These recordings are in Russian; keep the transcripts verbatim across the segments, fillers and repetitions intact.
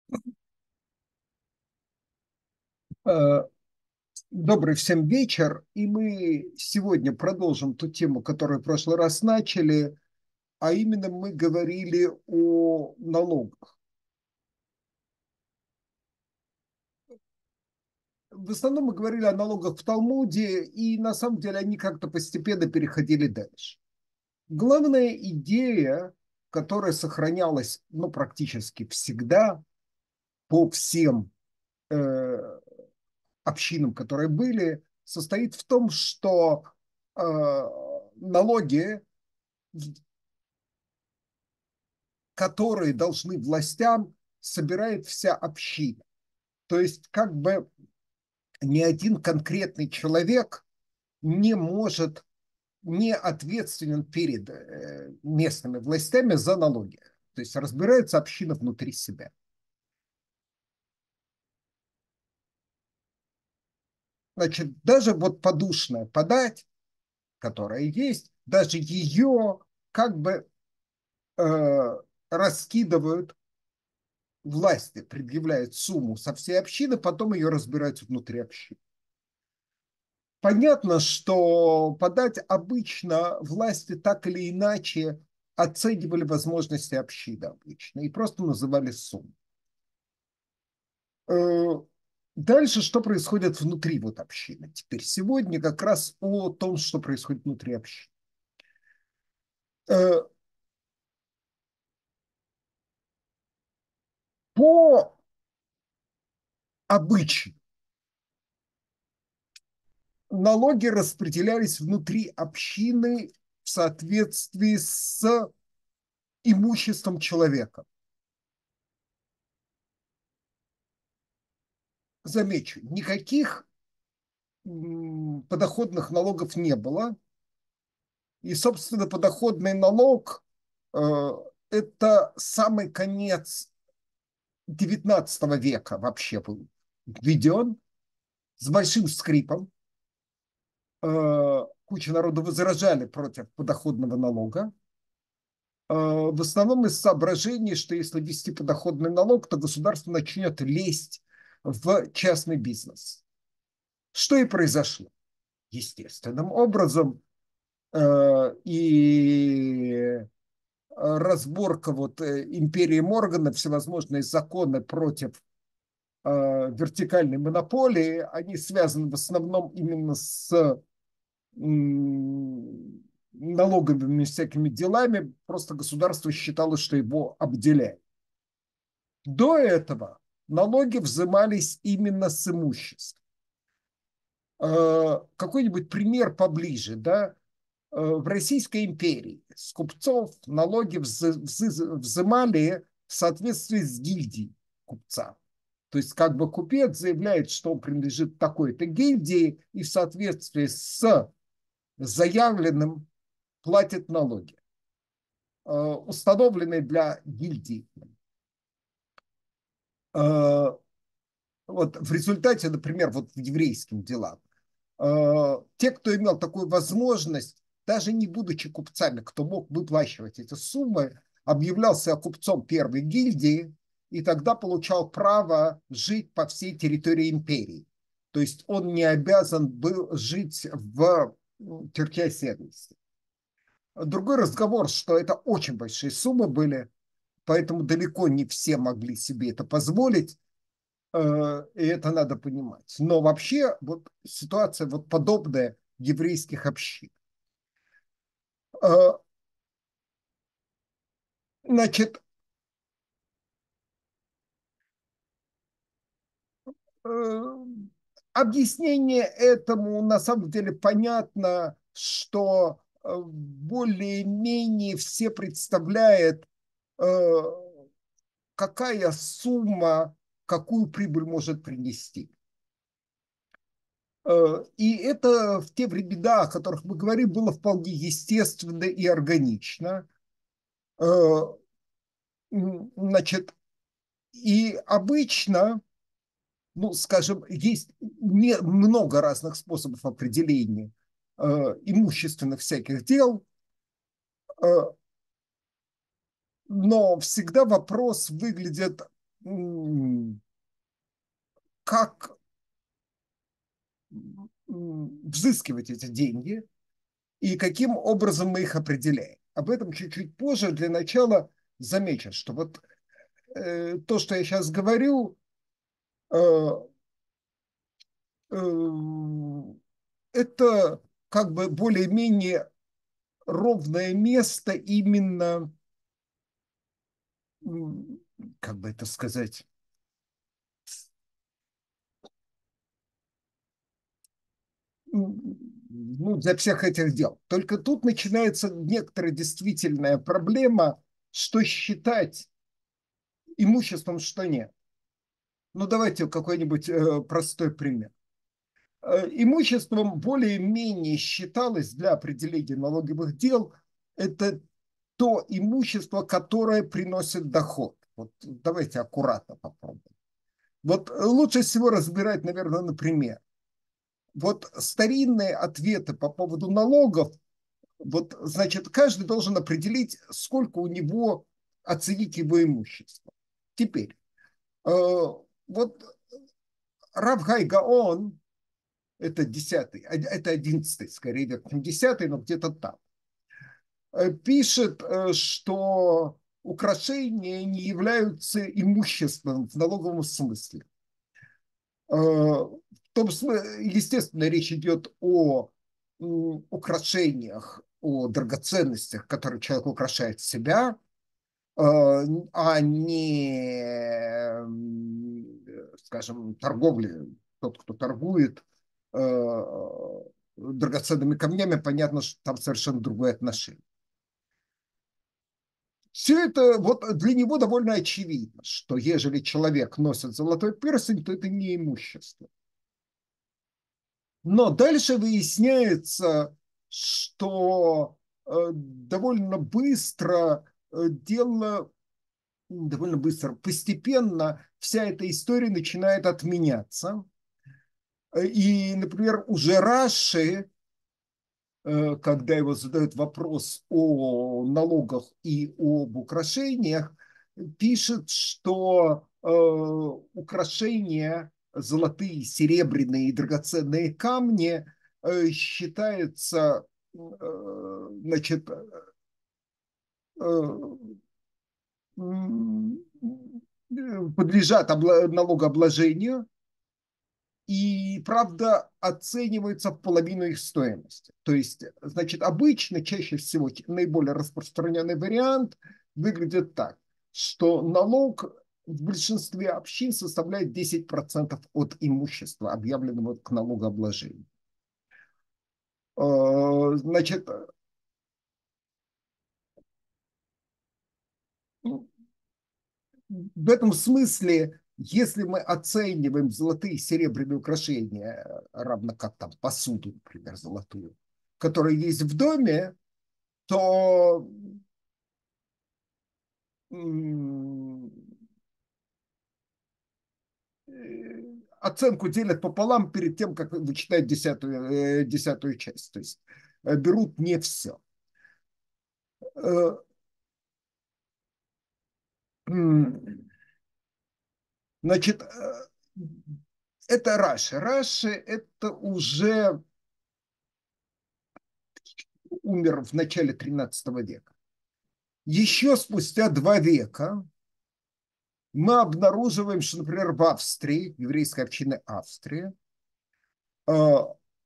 Э, Добрый всем вечер, и мы сегодня продолжим ту тему, которую в прошлый раз начали, а именно мы говорили о налогах. В основном мы говорили о налогах в Талмуде, и на самом деле они как-то постепенно переходили дальше. Главная идея, которая сохранялась ну, практически всегда по всем э, общинам, которые были, состоит в том, что э, налоги, которые должны властям, собирает вся община. То есть как бы ни один конкретный человек не может, не ответственен перед э, местными властями за налоги. То есть разбирается община внутри себя. Значит, даже вот подушная подать, которая есть, даже ее как бы э, раскидывают власти, предъявляют сумму со всей общины, потом ее разбирают внутри общины. Понятно, что подать обычно власти так или иначе оценивали возможности общины обычно и просто называли сумму. Э, Дальше, что происходит внутри вот общины? Теперь сегодня как раз о том, что происходит внутри общины. Э, По обычаю налоги распределялись внутри общины в соответствии с имуществом человека. Замечу, никаких подоходных налогов не было. И, собственно, подоходный налог э, это самый конец девятнадцатого века вообще был введен с большим скрипом. Э, куча народу возражали против подоходного налога. Э, в основном из соображений, что если ввести подоходный налог, то государство начнет лезть в частный бизнес. Что и произошло. Естественным образом э, и разборка вот империи Моргана, всевозможные законы против э, вертикальной монополии, они связаны в основном именно с м, налоговыми всякими делами, просто государство считало, что его обделяет. До этого налоги взимались именно с имущества. Э, какой-нибудь пример поближе, да? В Российской империи с купцов налоги взимали в соответствии с гильдией купца. То есть как бы купец заявляет, что он принадлежит такой-то гильдии и в соответствии с заявленным платит налоги, установленные для гильдии. Вот в результате, например, вот в еврейским делам, те, кто имел такую возможность, даже не будучи купцами, кто мог выплачивать эти суммы, объявлялся купцом первой гильдии и тогда получал право жить по всей территории империи. То есть он не обязан был жить в тюрьме оседлости. Другой разговор, что это очень большие суммы были, поэтому далеко не все могли себе это позволить, и это надо понимать. Но вообще вот ситуация вот подобная еврейских общин. Значит, объяснение этому на самом деле понятно, что более-менее все представляют, какая сумма какую прибыль может принести. И это в те времена, о которых мы говорим, было вполне естественно и органично. Значит, и обычно, ну, скажем, есть не, много разных способов определения э, имущественных всяких дел, э, но всегда вопрос выглядит как взыскивать эти деньги и каким образом мы их определяем. Об этом чуть-чуть позже. Для начала замечу, что вот э, то, что я сейчас говорю, э, э, это как бы более-менее ровное место именно, как бы это сказать, ну, для всех этих дел. Только тут начинается некоторая действительная проблема, что считать имуществом, что нет. Ну, давайте какой-нибудь э, простой пример. Э, имуществом более-менее считалось для определения налоговых дел это то имущество, которое приносит доход. Вот давайте аккуратно попробуем. Вот лучше всего разбирать, наверное, например. Вот старинные ответы по поводу налогов, вот, значит, каждый должен определить, сколько у него оценить его имущество. Теперь, э, вот Рав Хай Гаон, это десятый, это одиннадцатый, скорее, не десятый, но где-то там, пишет, что украшения не являются имуществом в налоговом смысле. В том смысле, естественно, речь идет о украшениях, о драгоценностях, которые человек украшает себя, а не, скажем, торговле. Тот, кто торгует драгоценными камнями, понятно, что там совершенно другое отношение. Все это вот для него довольно очевидно, что ежели человек носит золотой перстень, то это не имущество. Но дальше выясняется, что э, довольно быстро э, дело, довольно быстро, постепенно вся эта история начинает отменяться. И, например, уже Раши, э, когда его задают вопрос о налогах и об украшениях, пишет, что э, украшения, золотые, серебряные и драгоценные камни э, считаются, э, значит, э, подлежат обла- налогообложению и, правда, оцениваются в половину их стоимости. То есть, значит, обычно, чаще всего, наиболее распространенный вариант выглядит так, что налог в большинстве общин составляет десять процентов от имущества, объявленного к налогообложению. Э, Значит, ну, в этом смысле, если мы оцениваем золотые и серебряные украшения, равно как там посуду, например, золотую, которая есть в доме, то м, э, оценку делят пополам перед тем, как вычитать десятую, э, десятую часть. То есть э, берут не все. Э, м, Значит, э, это Раши. Раши это уже умер в начале тринадцатого века. Еще спустя два века мы обнаруживаем, что, например, в Австрии, еврейской общины Австрии, э,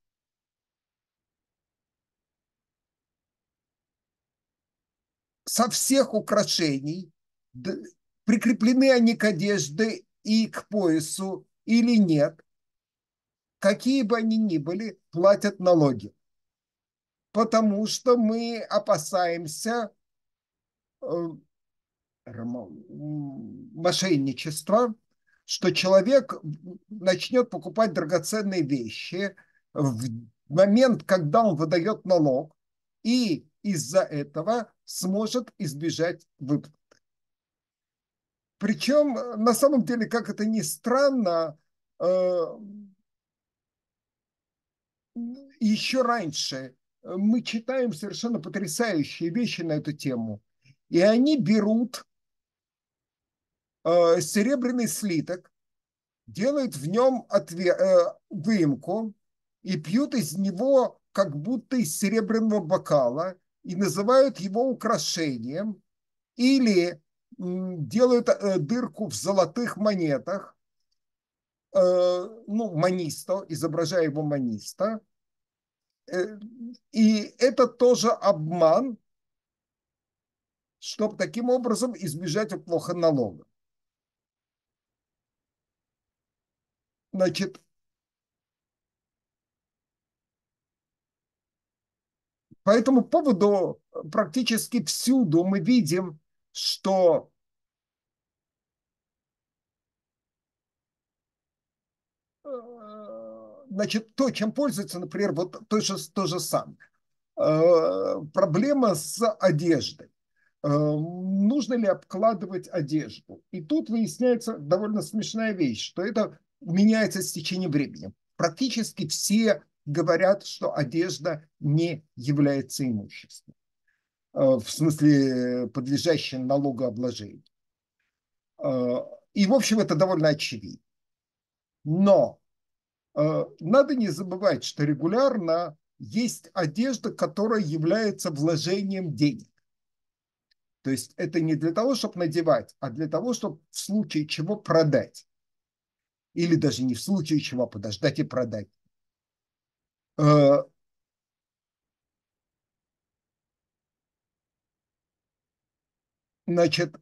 со всех украшений, прикреплены они к одежде и к поясу или нет, какие бы они ни были, платят налоги. Потому что мы опасаемся э, мошенничества, что человек начнет покупать драгоценные вещи в момент, когда он выдает налог, и из-за этого сможет избежать выплат. Причем, на самом деле, как это ни странно, еще раньше мы читаем совершенно потрясающие вещи на эту тему. И они берут э, серебряный слиток, делают в нем отве- э, выемку и пьют из него как будто из серебряного бокала и называют его украшением, или м, делают э, дырку в золотых монетах, э, ну, маниста, изображая его маниста. Э, и это тоже обман, чтобы таким образом избежать уплоха налога. Значит, по этому поводу практически всюду мы видим, что э, значит, то, чем пользуется, например, вот то же, то же самое. Э, проблема с одеждой. Э, нужно ли обкладывать одежду? И тут выясняется довольно смешная вещь, что это меняется с течением времени. Практически все говорят, что одежда не является имуществом, э, в смысле подлежащим налогообложению. Э, и, в общем, это довольно очевидно. Но э, надо не забывать, что регулярно есть одежда, которая является вложением денег. То есть это не для того, чтобы надевать, а для того, чтобы в случае чего продать. Или даже не в случае чего подождать и продать. Э, Значит,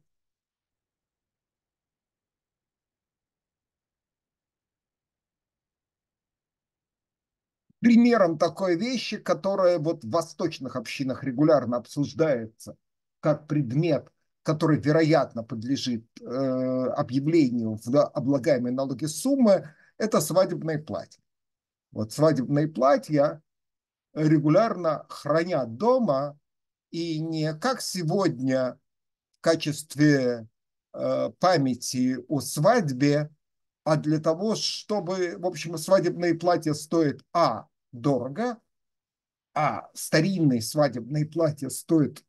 примером такой вещи, которая вот в восточных общинах регулярно обсуждается как предмет, который, вероятно, подлежит э, объявлению в облагаемой налоги суммы, это свадебное платье. Вот свадебные платья регулярно хранят дома, и не как сегодня в качестве э, памяти о свадьбе, а для того, чтобы, в общем, свадебные платья стоят, а, дорого, а старинные свадебные платья стоят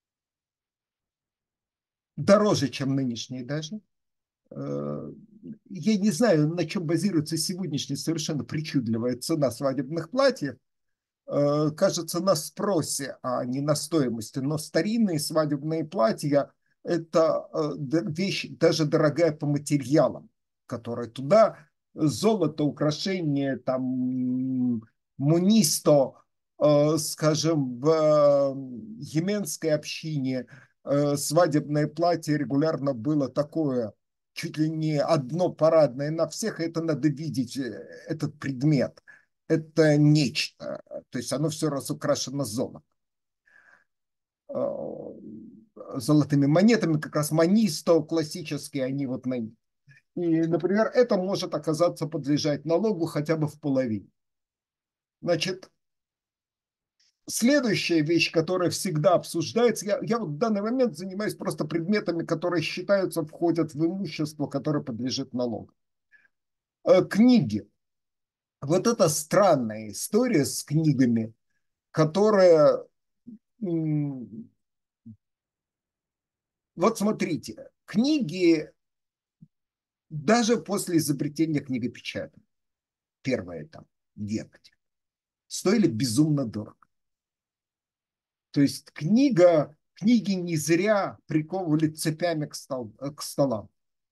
дороже, чем нынешние даже. Э, Я не знаю, на чем базируется сегодняшняя совершенно причудливая цена свадебных платьев. Э, Кажется, на спросе, а не на стоимости. Но старинные свадебные платья – это э, вещь даже дорогая по материалам, которые туда золото, украшения, там, мунисто, э, скажем, в э, йеменской общине э, свадебное платье регулярно было такое, чуть ли не одно парадное на всех, это надо видеть, э, этот предмет. Это нечто, то есть оно все разукрашено золотом, золотыми монетами, как раз манисто классические, они вот на них. И, например, это может оказаться подлежать налогу хотя бы в половине. Значит, следующая вещь, которая всегда обсуждается, я, я вот в данный момент занимаюсь просто предметами, которые считаются, входят в имущество, которое подлежит налогу. Э, Книги. Вот это странная история с книгами, которая... Вот смотрите, книги даже после изобретения книгопечатания, первое там, век, стоили безумно дорого. То есть книга, книги не зря приковывали цепями к, стол, к столам.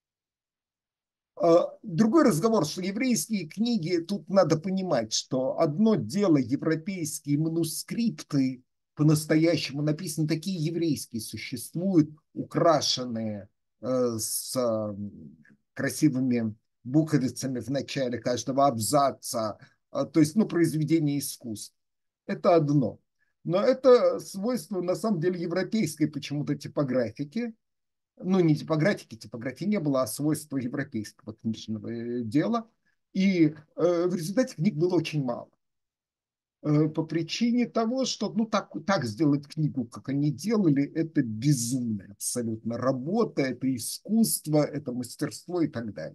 Другой разговор, что еврейские книги, тут надо понимать, что одно дело европейские манускрипты, по-настоящему написаны, такие еврейские существуют, украшенные э, с э, красивыми буковицами в начале каждого абзаца, э, то есть, ну, произведение искусства. Это одно. Но это свойство, на самом деле, европейской почему-то типографики, ну, не типографики, типографии не было, а свойства европейского книжного э, дела. И э, в результате книг было очень мало. Э, по причине того, что ну, так, так сделать книгу, как они делали, это безумная абсолютно работа, это искусство, это мастерство и так далее.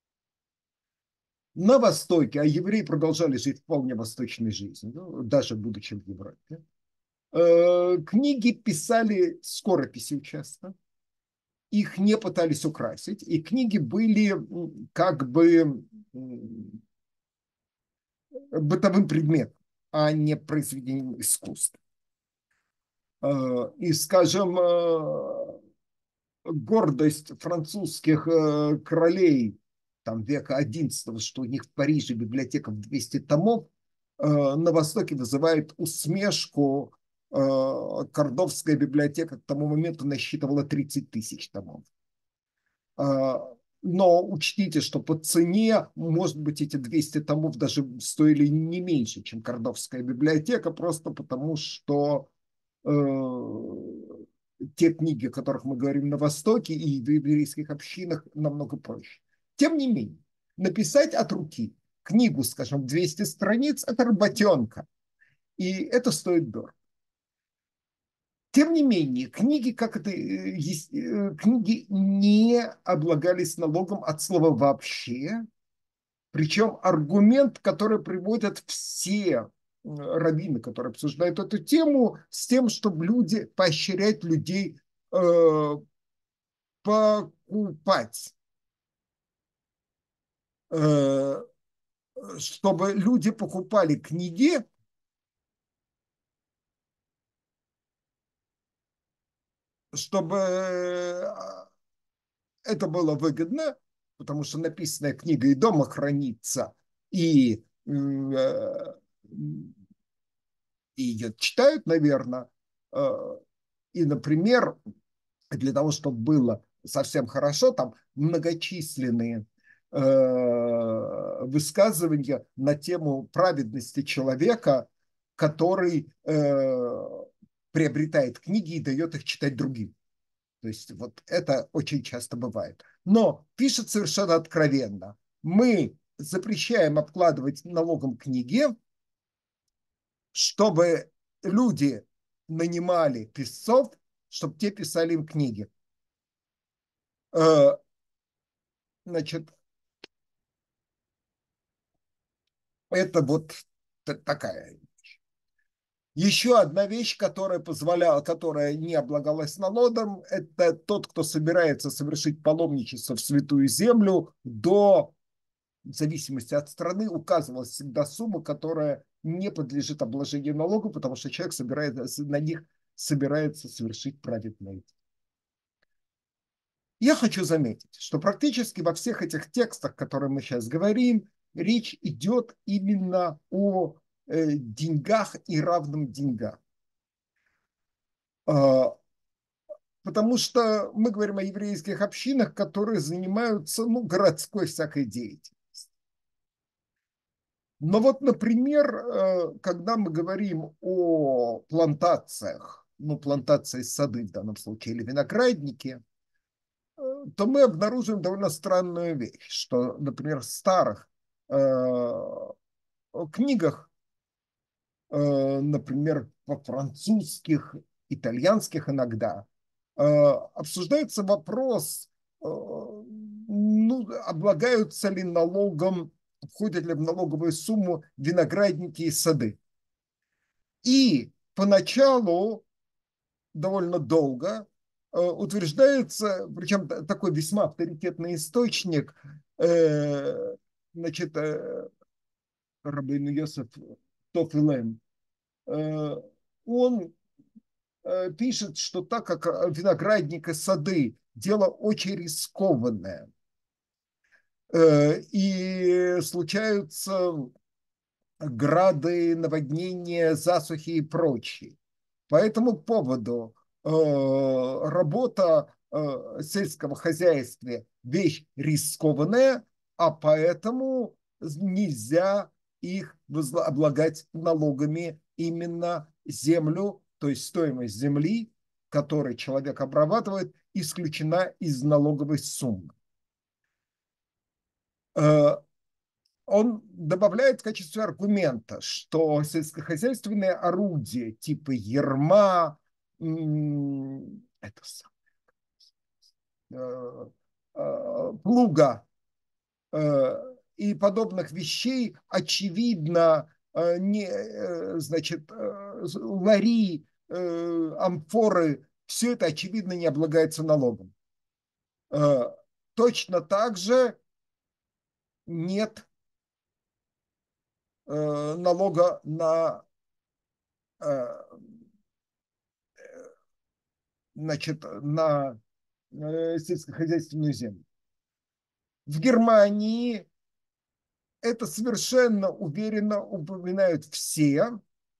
На Востоке, а евреи продолжали жить вполне восточной жизнью, ну, даже будучи в Европе, э, книги писали скорописью часто. их не пытались украсить, и книги были как бы бытовым предметом, а не произведением искусства. И, скажем, гордость французских королей там, века одиннадцатого, что у них в Париже библиотека в двести томов, на Востоке вызывает усмешку. Кордовская библиотека к тому моменту насчитывала тридцать тысяч томов. Но учтите, что по цене, может быть, эти двести томов даже стоили не меньше, чем Кордовская библиотека, просто потому что те книги, о которых мы говорим на Востоке и в еврейских общинах, намного проще. Тем не менее, написать от руки книгу, скажем, двести страниц – это работенка, и это стоит дорого. Тем не менее, книги, как это, книги не облагались налогом от слова «вообще», причем аргумент, который приводят все раввины, которые обсуждают эту тему, с тем, чтобы люди, поощрять людей э, покупать, э, чтобы люди покупали книги, чтобы это было выгодно, потому что написанная книга и дома хранится, и, э, и ее читают, наверное. И, например, для того, чтобы было совсем хорошо, там многочисленные э, высказывания на тему праведности человека, который э, приобретает книги и дает их читать другим. То есть вот это очень часто бывает. Но пишет совершенно откровенно. Мы запрещаем обкладывать налогом книги, чтобы люди нанимали писцов, чтобы те писали им книги. Значит, это вот такая вещь. Еще одна вещь, которая позволяла, которая не облагалась налогом, это тот, кто собирается совершить паломничество в Святую Землю, до, в зависимости от страны, указывалась всегда сумма, которая не подлежит обложению налогу, потому что человек собирается, на них собирается совершить праведное. Я хочу заметить, что практически во всех этих текстах, о которых мы сейчас говорим, речь идет именно о э, деньгах и равном деньгам. А, потому что мы говорим о еврейских общинах, которые занимаются ну, городской всякой деятельностью. Но вот, например, э, когда мы говорим о плантациях, ну, плантации сады в данном случае, или виноградники, то мы обнаружим довольно странную вещь, что, например, в старых э, книгах, э, например, по-французских, итальянских иногда, э, обсуждается вопрос, э, ну, облагаются ли налогом, входят ли в налоговую сумму виноградники и сады. И поначалу довольно долго утверждается, причем такой весьма авторитетный источник, э, значит, э, Рабейну Йосеф Тофилем, э, он э, пишет, что так как виноградник и сады дело очень рискованное, э, и случаются грады, наводнения, засухи и прочее. По этому поводу э, работа э, сельского хозяйства вещь рискованная, а поэтому нельзя их облагать налогами именно землю, то есть стоимость земли, которую человек обрабатывает, исключена из налоговой суммы. Он добавляет в качестве аргумента, что сельскохозяйственные орудия типа ярма, это самое, плуга и подобных вещей, очевидно, не, значит, лари, амфоры, все это, очевидно, не облагается налогом. Точно так же нет налога на, значит, на сельскохозяйственную землю. В Германии это совершенно уверенно упоминают все.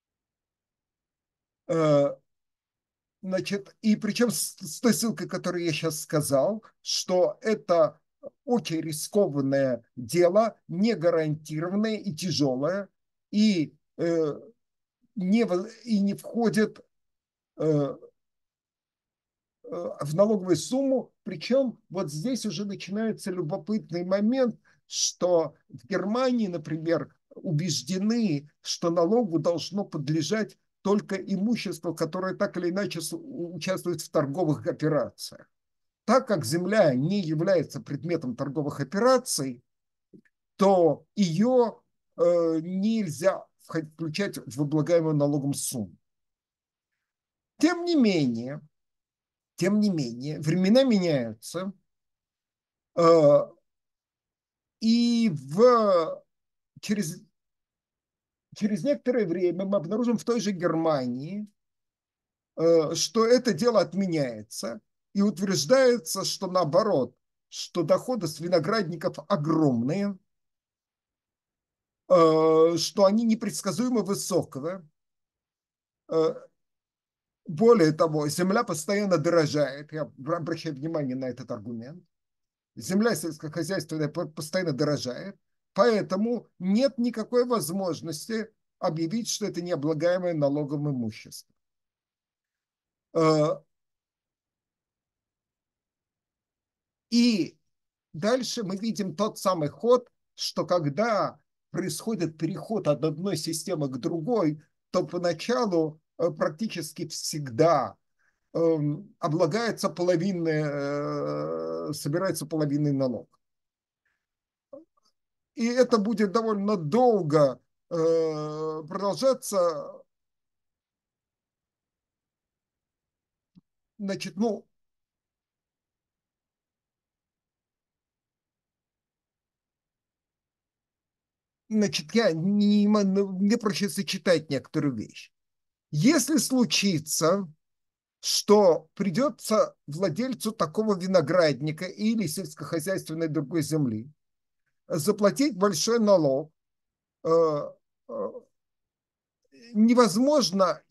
Значит, и причем с, с той ссылкой, которую я сейчас сказал, что это очень рискованное дело, не гарантированное и тяжелое, и, э, не, и не входит э, в налоговую сумму. Причем вот здесь уже начинается любопытный момент, что в Германии, например, убеждены, что налогу должно подлежать только имущество, которое так или иначе участвует в торговых операциях. Так как земля не является предметом торговых операций, то ее э, нельзя включать в облагаемую налогом сумму. Тем не менее, тем не менее, времена меняются, э, и в, через, через некоторое время мы обнаружим в той же Германии, что это дело отменяется, и утверждается, что наоборот, что доходы с виноградников огромные, что они непредсказуемо высокого. Более того, земля постоянно дорожает. Я обращаю внимание на этот аргумент. Земля сельскохозяйственная постоянно дорожает, поэтому нет никакой возможности объявить, что это необлагаемое налогом имущество. И дальше мы видим тот самый ход, что когда происходит переход от одной системы к другой, то поначалу практически всегда облагается половинный, собирается половинный налог. И это будет довольно долго продолжаться. Значит, ну, значит, я не, мне проще сочетать некоторую вещь. Если случится, что придется владельцу такого виноградника или сельскохозяйственной другой земли заплатить большой налог, невозможно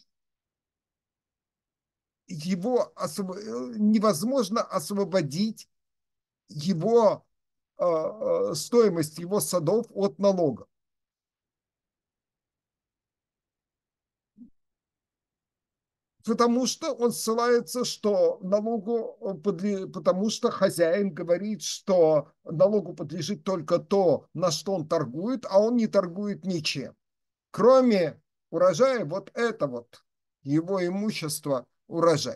его невозможно освободить его стоимость его садов от налога. Потому что он ссылается, что налогу, потому что хозяин говорит, что налогу подлежит только то, на что он торгует, а он не торгует ничем. Кроме урожая, вот это вот его имущество урожай.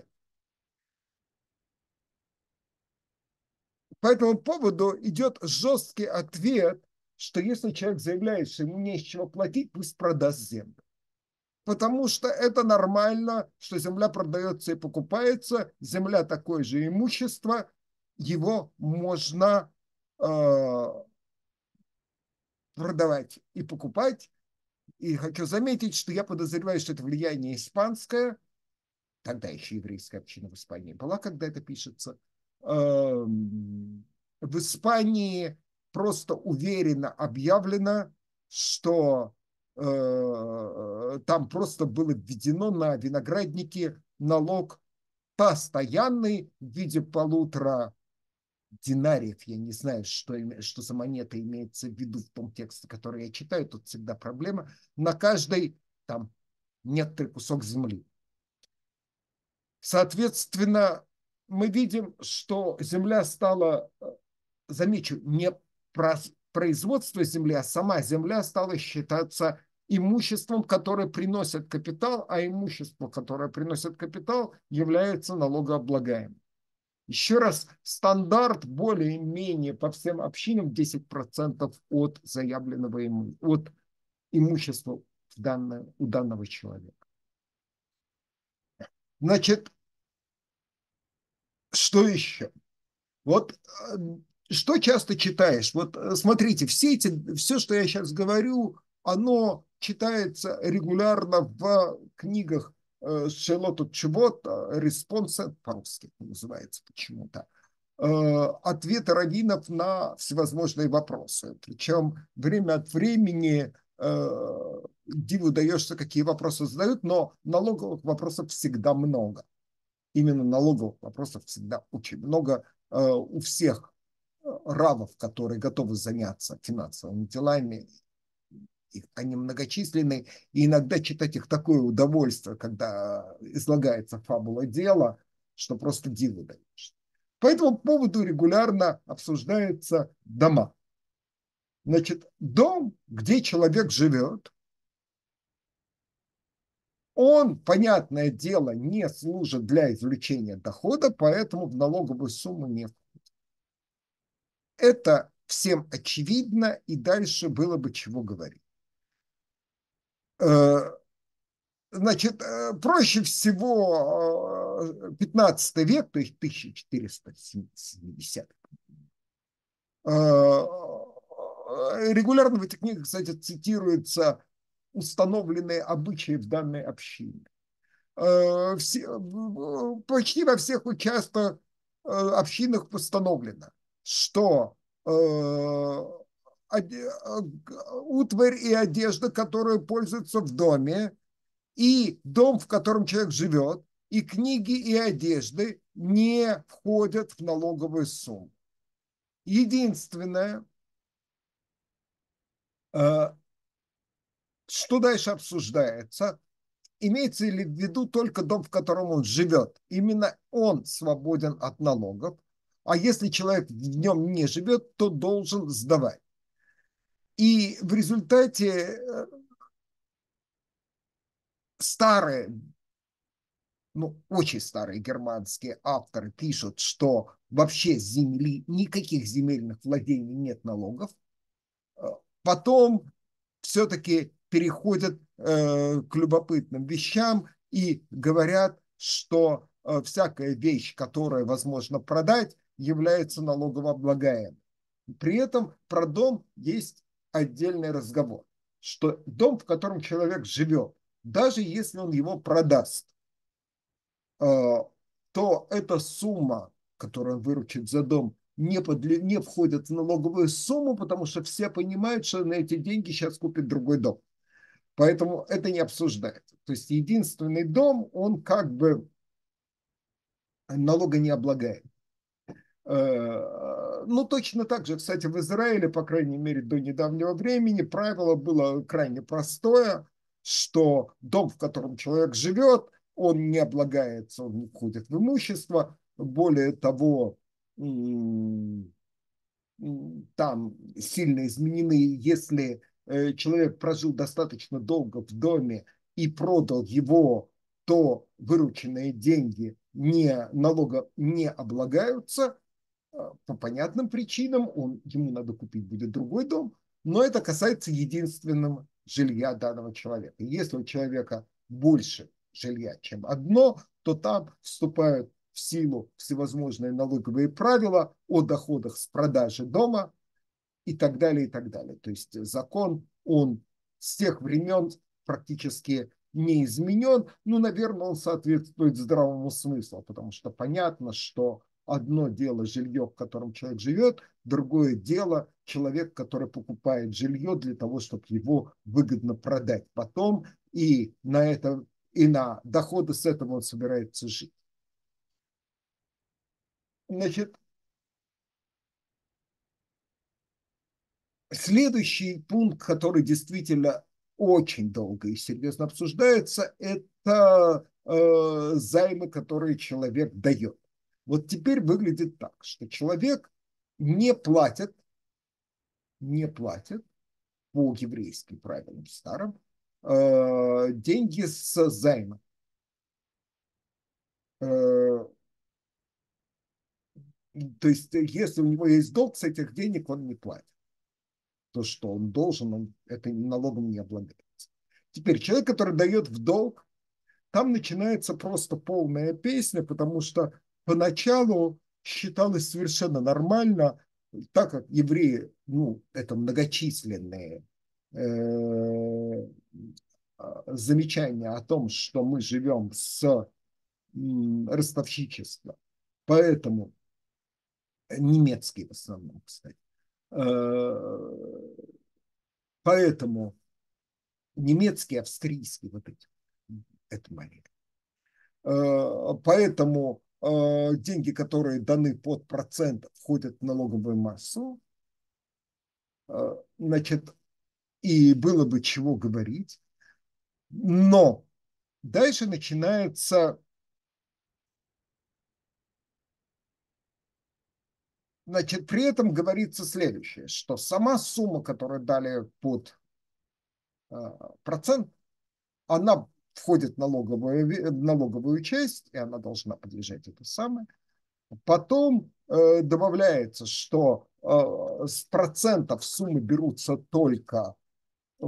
По этому поводу идет жесткий ответ, что если человек заявляет, что ему не из чего платить, пусть продаст землю. Потому что это нормально, что земля продается и покупается, земля такое же имущество, его можно э, продавать и покупать. И хочу заметить, что я подозреваю, что это влияние испанское, тогда еще еврейская община в Испании была, когда это пишется. Э, в Испании просто уверенно объявлено, что там просто было введено на виноградники налог постоянный в виде полутора динариев. Я не знаю, что, что за монета имеется в виду в том тексте, который я читаю. Тут всегда проблема. На каждый там некоторый кусок земли. Соответственно, мы видим, что земля стала, замечу, не производство земли, а сама земля стала считаться имуществом, которое приносит капитал, а имущество, которое приносит капитал, является налогооблагаемым. Еще раз, стандарт более-менее по всем общинам десять процентов от заявленного иму, от имущества в данное, у данного человека. Значит, что еще? Вот э, что часто читаешь? Вот э, смотрите, все эти, все, что я сейчас говорю, оно читается регулярно в книгах э, Шарлотты Чубот, респонса, по-русски это называется почему-то, э, ответы раввинов на всевозможные вопросы. Причем время от времени э, диву даешься, какие вопросы задают, но налоговых вопросов всегда много. Именно налоговых вопросов всегда очень много э, у всех равов, которые готовы заняться финансовыми делами. Их, они многочисленны, и иногда читать их такое удовольствие, когда излагается фабула дела, что просто диву даешь. По этому поводу регулярно обсуждаются дома. Значит, дом, где человек живет, он, понятное дело, не служит для извлечения дохода, поэтому в налоговую сумму не входит. Это всем очевидно, и дальше было бы чего говорить. Значит, проще всего пятнадцатый век, то есть тысяча четыреста семидесятый, регулярно в этих книгах, кстати, цитируются установленные обычаи в данной общине. Все, почти во всех участках общинах постановлено, что утварь и одежда, которые пользуются в доме, и дом, в котором человек живет, и книги, и одежды не входят в налоговую сумму. Единственное, что дальше обсуждается, имеется ли в виду только дом, в котором он живет. Именно он свободен от налогов, а если человек в нем не живет, то должен сдавать. И в результате старые, ну, очень старые германские авторы пишут, что вообще земли, никаких земельных владений нет налогов. Потом все-таки переходят э, к любопытным вещам и говорят, что э, всякая вещь, которую возможно продать, является налогооблагаемой. При этом про дом есть отдельный разговор, что дом, в котором человек живет, даже если он его продаст, э, то эта сумма, которую он выручит за дом, не, подле, не входит в налоговую сумму, потому что все понимают, что на эти деньги сейчас купит другой дом. Поэтому это не обсуждается. То есть единственный дом, он как бы налога не облагает. Ну, точно так же, кстати, в Израиле, по крайней мере, до недавнего времени, правило было крайне простое, что дом, в котором человек живет, он не облагается, он не входит в имущество. Более того, там сильно изменены, если человек прожил достаточно долго в доме и продал его, то вырученные деньги не, налога не облагаются. По понятным причинам он, ему надо купить будет другой дом, но это касается единственного жилья данного человека. Если у человека больше жилья, чем одно, то там вступают в силу всевозможные налоговые правила о доходах с продажи дома и так далее, и так далее. То есть закон, он с тех времен практически не изменен. Ну, наверное, он соответствует здравому смыслу, потому что понятно, что одно дело жилье, в котором человек живет, другое дело человек, который покупает жилье для того, чтобы его выгодно продать потом, и на это, и на доходы с этого он собирается жить. Значит, следующий пункт, который действительно очень долго и серьезно обсуждается, это э, займы, которые человек дает. Вот теперь выглядит так, что человек не платит, не платит по еврейским правилам старым э, деньги с займа. Э, то есть, если у него есть долг, с этих денег он не платит. То, что он должен, он это налогом не облагается. Теперь человек, который дает в долг, там начинается просто полная песня, потому что поначалу считалось совершенно нормально, так как евреи, ну, это многочисленные э, замечания о том, что мы живем с м, ростовщичеством, поэтому немецкий в основном, кстати, э, поэтому немецкий, австрийский, вот эти, это море. Э, поэтому э, деньги, которые даны под процент, входят в налоговую массу. Э, значит, и было бы чего говорить. Но дальше начинается, значит, при этом говорится следующее, что сама сумма, которую дали под э, процент, она входит в налоговую, в налоговую часть, и она должна подлежать это самое. Потом э, добавляется, что э, с процентов суммы берутся только э,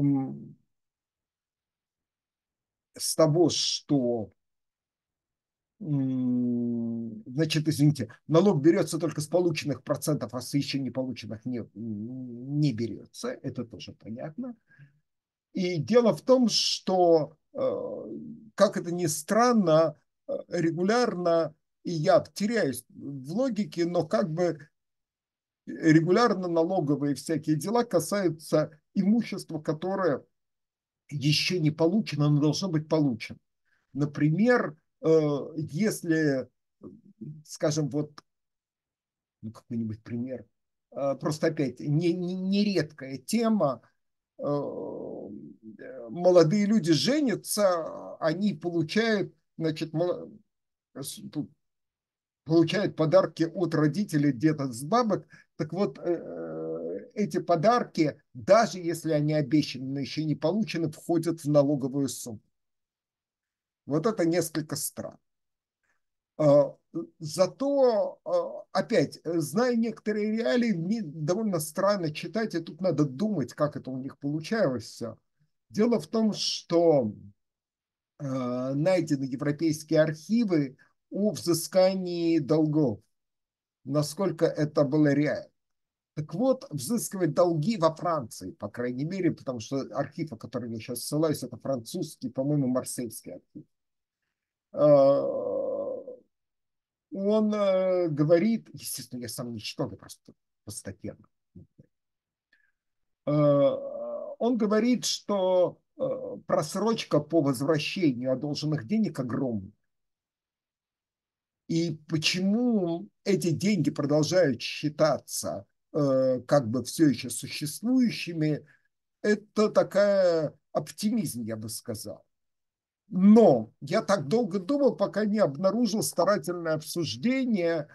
с того, что, э, значит, извините, налог берется только с полученных процентов, а с еще не полученных не, не берется. Это тоже понятно. И дело в том, что, э, как это ни странно, э, регулярно, и я теряюсь в логике, но как бы регулярно налоговые всякие дела касаются имущества, которое еще не получено, но должно быть получено. Например, если, скажем, вот ну, какой-нибудь пример, просто опять нередкая не, не тема, молодые люди женятся, они получают, значит, получают подарки от родителей, дедов с бабок. Так вот, эти подарки, даже если они обещаны, но еще не получены, входят в налоговую сумму. Вот это несколько странно. Зато, опять, зная некоторые реалии, мне довольно странно читать, и тут надо думать, как это у них получалось все. Дело в том, что найдены европейские архивы о взыскании долгов, насколько это было реально. Так вот, взыскивать долги во Франции, по крайней мере, потому что архив, о котором я сейчас ссылаюсь, это французский, по-моему, марсельский архив. Он говорит, естественно, я сам не читал, я просто по статьям. Он говорит, что просрочка по возвращению одолженных денег огромна. И почему эти деньги продолжают считаться как бы все еще существующими, это такая оптимизм, я бы сказал. Но я так долго думал, пока не обнаружил старательное обсуждение,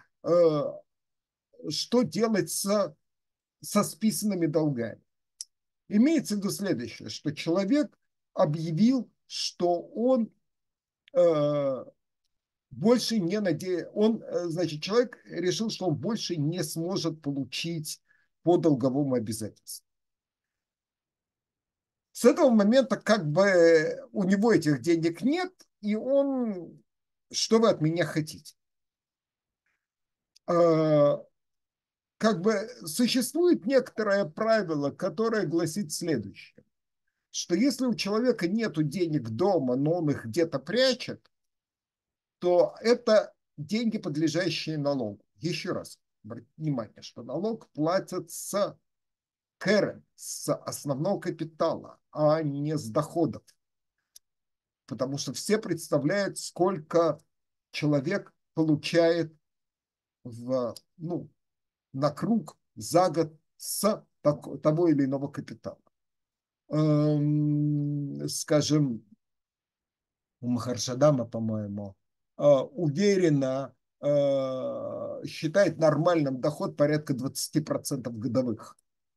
что делать со, со списанными долгами. Имеется в виду следующее, что человек объявил, что он э, больше не надеется, он, значит, человек решил, что он больше не сможет получить по долговому обязательству. С этого момента как бы у него этих денег нет, и он, что вы от меня хотите? Как бы существует некоторое правило, которое гласит следующее, что если у человека нет денег дома, но он их где-то прячет, то это деньги, подлежащие налогу. Еще раз, обратите внимание, что налог платят с кэрэ, с основного капитала, а не с доходов. Потому что все представляют, сколько человек получает в, ну, на круг за год с того или иного капитала. Эм, скажем, у Махаршадама, по-моему, э, уверенно э, считает нормальным доход порядка двадцать процентов годовых.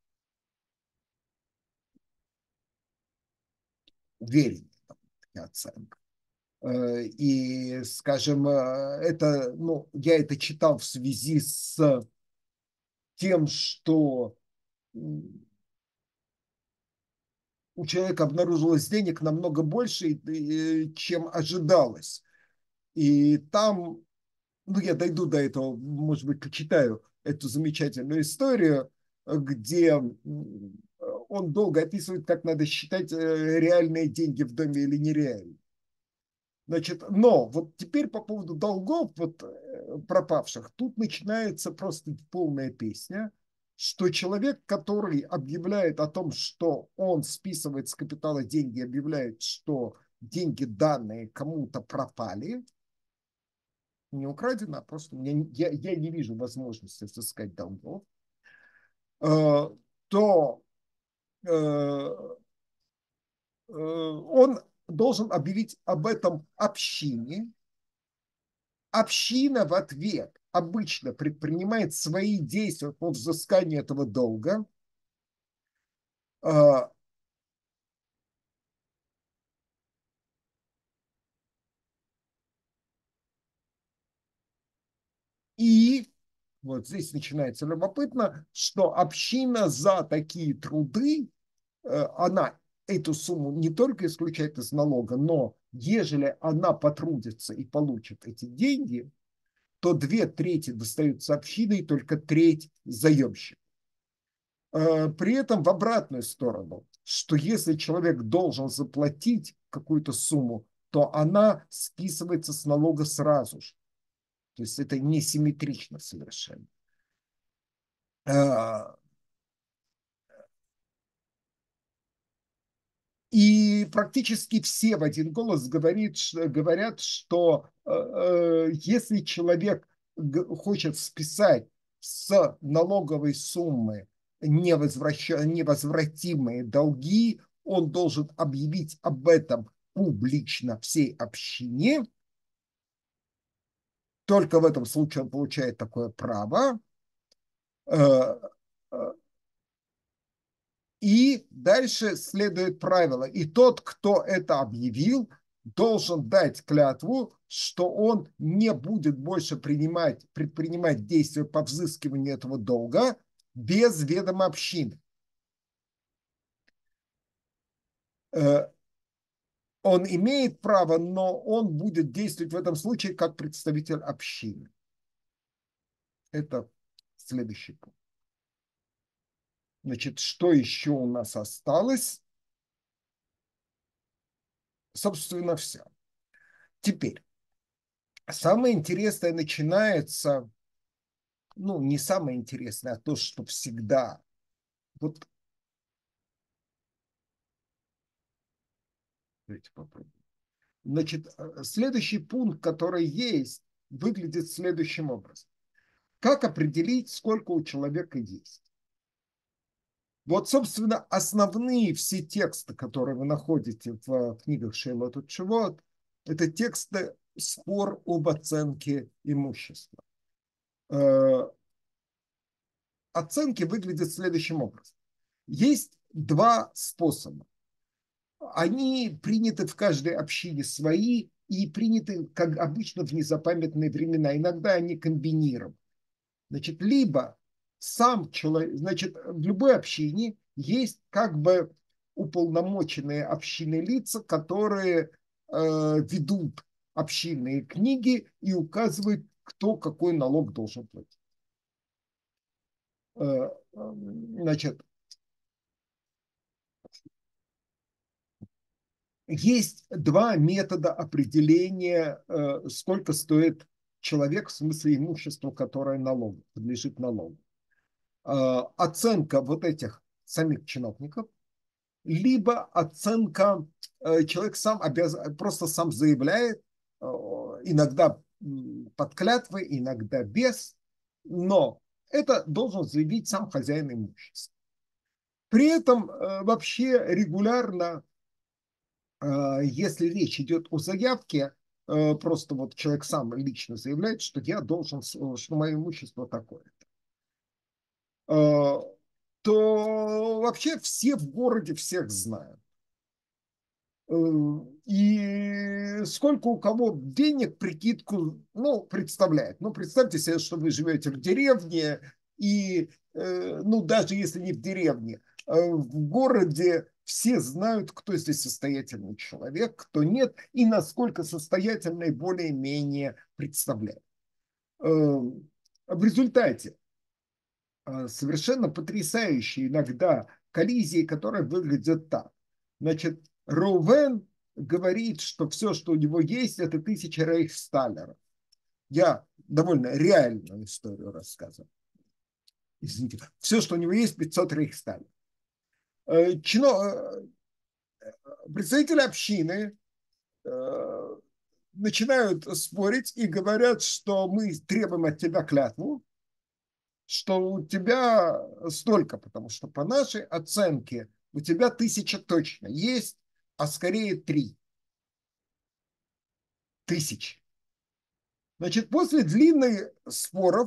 Уверен, оценка. И, скажем, это, ну, я это читал в связи с тем, что у человека обнаружилось денег намного больше, чем ожидалось. И там ну, я дойду до этого, может быть, почитаю эту замечательную историю, где он долго описывает, как надо считать реальные деньги в доме или нереальные. Значит, но вот теперь по поводу долгов вот, пропавших, тут начинается просто полная песня, что человек, который объявляет о том, что он списывает с капитала деньги, объявляет, что деньги данные кому-то пропали, не украдено, а просто меня, я, я не вижу возможности взыскать долгов, э, то э, э, он должен объявить об этом общине. Община в ответ обычно предпринимает свои действия по взысканию этого долга. Э, и вот здесь начинается любопытно, что община за такие труды, э, она эту сумму не только исключает из налога, но ежели она потрудится и получит эти деньги, то две трети достаются общине и только треть заемщик. При этом в обратную сторону, что если человек должен заплатить какую-то сумму, то она списывается с налога сразу же. То есть это несимметрично совершенно. И практически все в один голос говорит, говорят, что э, если человек хочет списать с налоговой суммы невозвратимые долги, он должен объявить об этом публично всей общине. Только в этом случае он получает такое право. И дальше следует правило. И тот, кто это объявил, должен дать клятву, что он не будет больше принимать, предпринимать действия по взыскиванию этого долга без ведома общины. Он имеет право, но он будет действовать в этом случае как представитель общины. Это следующий пункт. Значит, что еще у нас осталось? Собственно, все. Теперь, самое интересное начинается, ну, не самое интересное, а то, что всегда. Вот, давайте попробуем. Значит, следующий пункт, который есть, выглядит следующим образом. Как определить, сколько у человека есть? Вот, собственно, основные все тексты, которые вы находите в книгах Шейлот Тшувот, это тексты спор об оценке имущества. Оценки выглядят следующим образом. Есть два способа. Они приняты в каждой общине свои и приняты, как обычно, в незапамятные времена. Иногда они комбинированы. Значит, либо сам человек, значит, в любой общине есть как бы уполномоченные общины лица, которые э, ведут общинные книги и указывают, кто какой налог должен платить. Э, значит, есть два метода определения, э, сколько стоит человек, в смысле имущества, которое налогу, подлежит налогу. Э, оценка вот этих самих чиновников, либо оценка, э, человек сам обязан, просто сам заявляет, э, иногда под клятвой, иногда без, но это должен заявить сам хозяин имущества. При этом э, вообще регулярно, если речь идет о заявке, просто вот человек сам лично заявляет, что я должен, что мое имущество такое, то вообще все в городе всех знают. И сколько у кого денег, прикидку, ну, представляет. Ну, представьте себе, что вы живете в деревне, и, ну, даже если не в деревне, в городе все знают, кто здесь состоятельный человек, кто нет, и насколько состоятельный более-менее представляет. В результате совершенно потрясающие иногда коллизии, которые выглядят так. Значит, Роувен говорит, что все, что у него есть, это тысяча рейхсталлеров. Я довольно реальную историю рассказываю. Извините. Все, что у него есть, пятьсот рейхсталлеров. Чино... Представители общины начинают спорить и говорят, что мы требуем от тебя клятву, что у тебя столько, потому что по нашей оценке у тебя тысяча точно есть, а скорее три тысячи. Значит, после длинных споров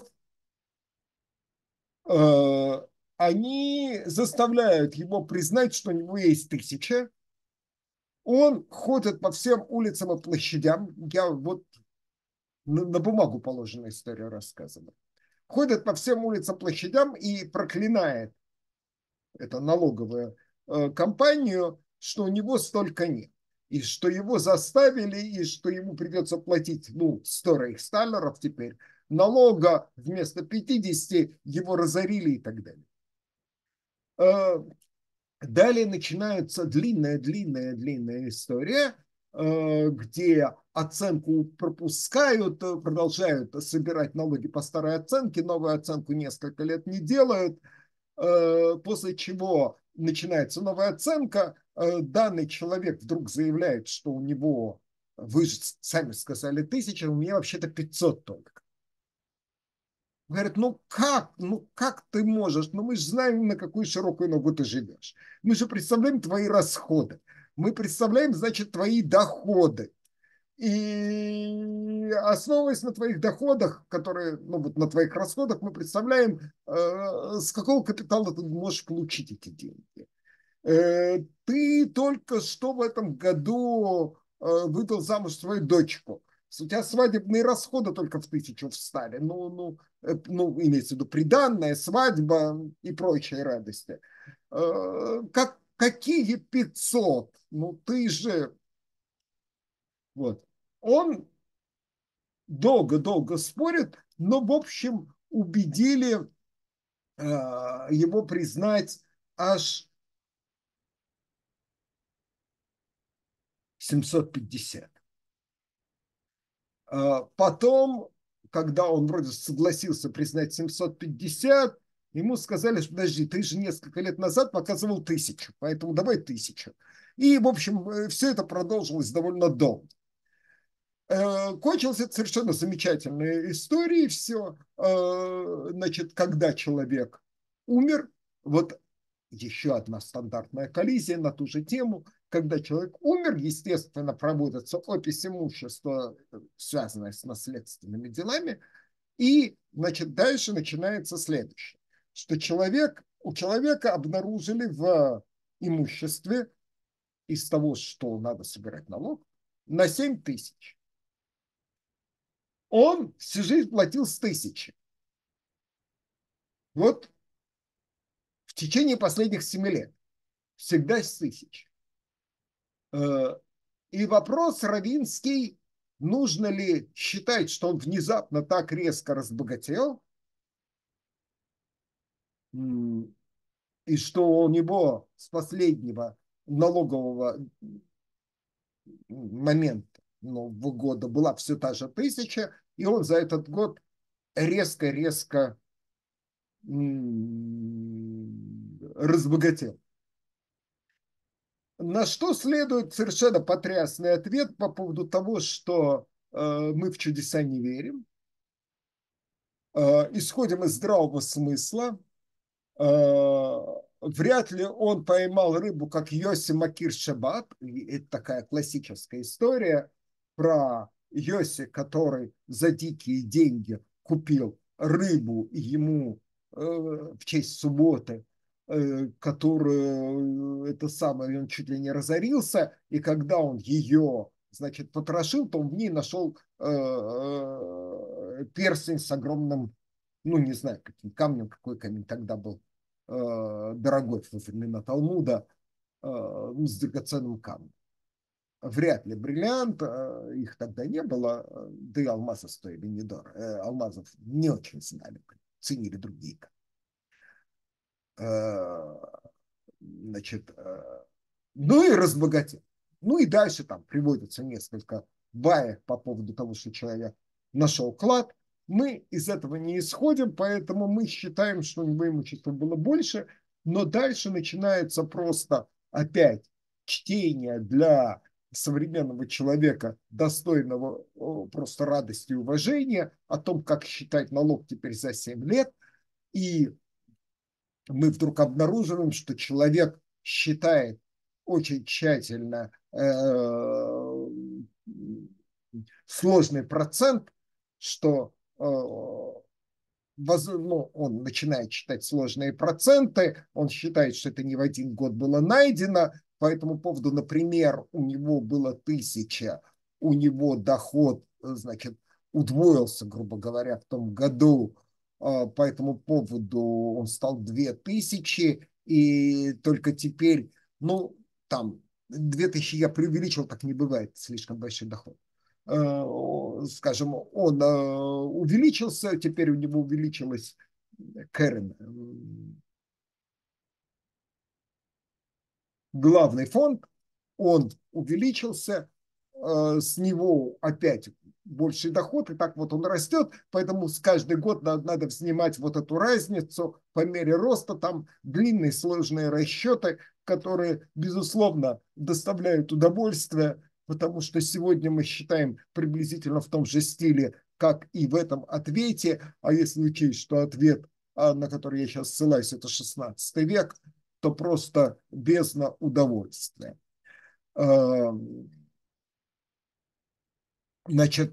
э, они заставляют его признать, что у него есть тысяча. Он ходит по всем улицам и площадям. Я вот на, на бумагу положенную историю рассказываю. Ходит по всем улицам, площадям и проклинает это налоговую э, компанию, что у него столько нет. И что его заставили, и что ему придется платить, ну, сто рейхсталлеров теперь, налога вместо пятидесяти его разорили и так далее. Э, далее начинается длинная-длинная-длинная история, э, где оценку пропускают, продолжают собирать налоги по старой оценке, новую оценку несколько лет не делают, после чего начинается новая оценка, данный человек вдруг заявляет, что у него, вы же сами сказали тысяча, у меня вообще-то пятьсот только. Говорят, ну как, ну как ты можешь, ну мы же знаем, на какую широкую ногу ты живешь. Мы же представляем твои расходы, мы представляем, значит, твои доходы. И основываясь на твоих доходах, которые, ну вот на твоих расходах, мы представляем, э, с какого капитала ты можешь получить эти деньги. Э, ты только что в этом году э, выдал замуж свою дочку. У тебя свадебные расходы только в тысячу встали. Ну, ну, э, ну имеется в виду приданная, свадьба и прочие радости. Э, как, какие пятьсот? Ну, ты же... Вот. Он долго-долго спорят, но, в общем, убедили э, его признать аж семьсот пятьдесят. Э, потом, когда он вроде согласился признать семьсот пятьдесят, ему сказали, что подожди, ты же несколько лет назад показывал тысячу, поэтому давай тысячу. И, в общем, все это продолжилось довольно долго. Кончилась это совершенно замечательная история, все, значит, когда человек умер, вот еще одна стандартная коллизия на ту же тему, когда человек умер, естественно, проводится опись имущества, связанная с наследственными делами, и, значит, дальше начинается следующее, что человек, у человека обнаружили в имуществе из того, что надо собирать налог, на семь тысяч. Он всю жизнь платил с тысячи. Вот в течение последних семи лет. Всегда с тысячи. И вопрос Равинский, нужно ли считать, что он внезапно так резко разбогател, и что у него с последнего налогового момента Нового года была все та же тысяча, и он за этот год резко-резко разбогател. На что следует совершенно потрясный ответ по поводу того, что э, мы в чудеса не верим, э, исходим из здравого смысла. Э, вряд ли он поймал рыбу, как Йоси Макир Шабат. Это такая классическая история про Йоси, который за дикие деньги купил рыбу ему э, в честь субботы, э, которую это самое, он чуть ли не разорился, и когда он ее, значит, потрошил, то он в ней нашел э, э, перстень с огромным, ну, не знаю, каким камнем, какой камень тогда был э, дорогой во времена Талмуда, э, с драгоценным камнем. вряд ли бриллиант, э, их тогда не было, э, да и алмазы стоили недорого. Э, Алмазов не очень знали, ценили другие. Э, Значит, э, ну и разбогател. Ну и дальше там приводится несколько баек по поводу того, что человек нашел клад. Мы из этого не исходим, поэтому мы считаем, что у него имущества было больше, но дальше начинается просто опять чтение для современного человека, достойного просто радости и уважения, о том, как считать налог теперь за семь лет. И мы вдруг обнаруживаем, что человек считает очень тщательно э, сложный процент, что э, ну, он начинает считать сложные проценты, он считает, что это не в один год было найдено, по этому поводу, например, у него было тысяча, у него доход, значит, удвоился, грубо говоря, в том году, по этому поводу он стал две тысячи, и только теперь, ну, там, две тысячи я преувеличил, так не бывает, слишком большой доход. Скажем, он увеличился, теперь у него увеличилась Кэрен, главный фонд, он увеличился, с него опять больший доход, и так вот он растет, поэтому с каждый год надо, надо снимать вот эту разницу по мере роста, там длинные сложные расчеты, которые, безусловно, доставляют удовольствие, потому что сегодня мы считаем приблизительно в том же стиле, как и в этом ответе, а если учесть, что ответ, на который я сейчас ссылаюсь, это шестнадцатый век, то просто бездна удовольствия. Значит,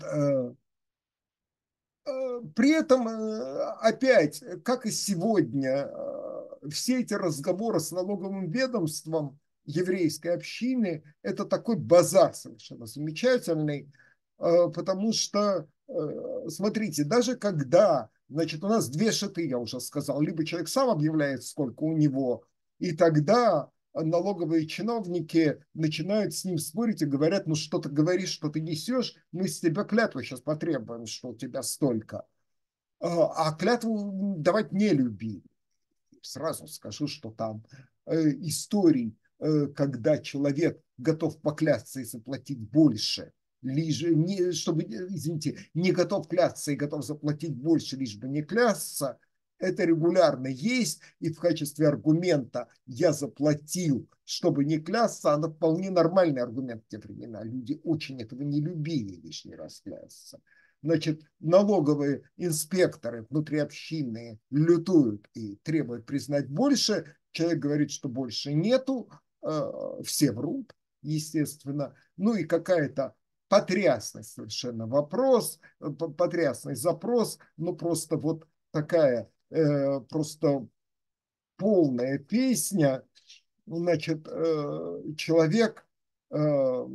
при этом опять, как и сегодня, все эти разговоры с налоговым ведомством еврейской общины – это такой базар совершенно замечательный, потому что, смотрите, даже когда, значит, у нас две шиты, я уже сказал, либо человек сам объявляет, сколько у него, и тогда налоговые чиновники начинают с ним спорить и говорят, ну что ты говоришь, что ты несешь, мы с тебя клятву сейчас потребуем, что у тебя столько. А клятву давать не любили. Сразу скажу, что там э, историй, э, когда человек готов поклясться и заплатить больше, лишь не, чтобы, извините, не готов клясться и готов заплатить больше, лишь бы не клясться, это регулярно есть, и в качестве аргумента «я заплатил, чтобы не клясться», это вполне нормальный аргумент в те времена. Люди очень этого не любили лишний раз клясться. Значит, налоговые инспекторы внутриобщинные лютуют и требуют признать больше. Человек говорит, что больше нету, все врут, естественно. Ну и какая-то потрясный совершенно вопрос, потрясный запрос, ну просто вот такая э, просто полная песня. Значит, э, человек э,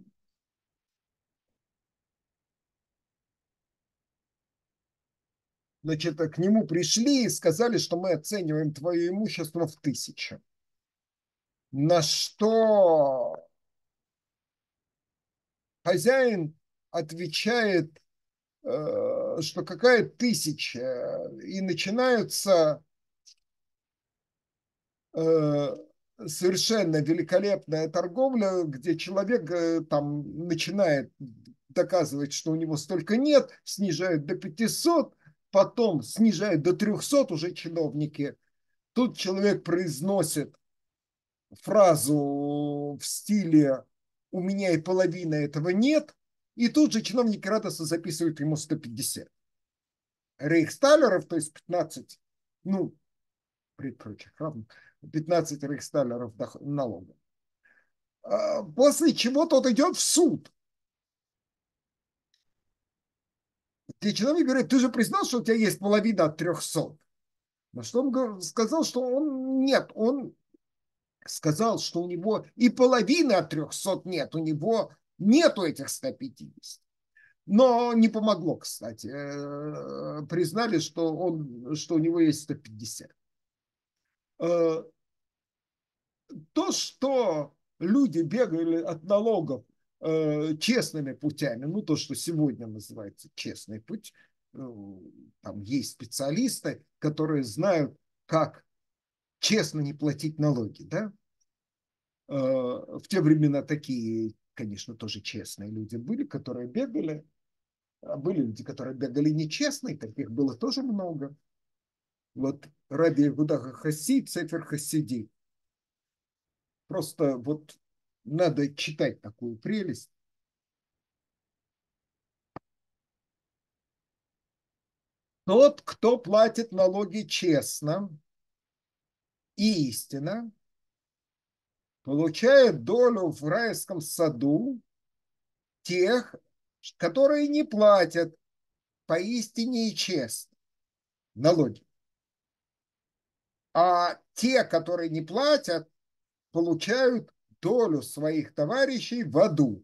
значит, к нему пришли и сказали, что мы оцениваем твое имущество в тысячу. На что хозяин отвечает, э, что какая тысяча, и начинаются э, совершенно великолепная торговля, где человек э, там начинает доказывать, что у него столько нет, снижают до пятисот, потом снижают до трехсот уже чиновники. Тут человек произносит фразу в стиле «у меня и половины этого нет», и тут же чиновники радостно записывают ему сто пятьдесят рейхсталеров, то есть пятнадцать, ну, при прочих равных, пятнадцать рейхсталеров налога. После чего тот идет в суд. Те чиновники говорят, ты же признал, что у тебя есть половина от трехсот. На что он сказал, что он нет, он сказал, что у него и половины от трехсот нет, у него нету этих ста пятидесяти. Но не помогло, кстати. Признали, что, он, что у него есть сто пятьдесят. То, что люди бегали от налогов э, честными путями, ну то, что сегодня называется честный путь. Э, там есть специалисты, которые знают, как честно не платить налоги, да. Э, в те времена такие, конечно, тоже честные люди были, которые бегали, а были люди, которые бегали нечестно, и таких было тоже много. Вот Раби Ягуда Хасид, Сефер Хасиди. Просто вот надо читать такую прелесть. Тот, кто платит налоги честно и истинно, получает долю в райском саду тех, которые не платят поистине и честно налоги. А те, которые не платят, получают долю своих товарищей в аду.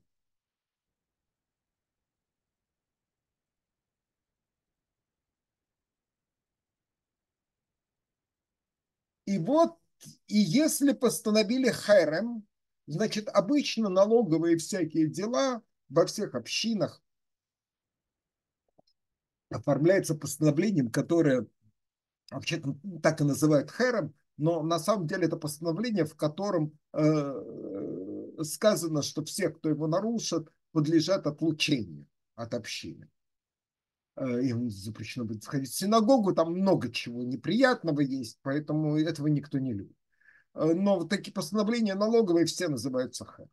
И вот, и если постановили херем, значит, обычно налоговые всякие дела во всех общинах оформляются постановлением, которое вообще-то так и называют херем, но на самом деле это постановление, в котором э, сказано, что все, кто его нарушит, подлежат отлучению от общины. Э, им запрещено будет сходить в синагогу, там много чего неприятного есть, поэтому этого никто не любит. Э, но вот такие постановления налоговые все называются херем.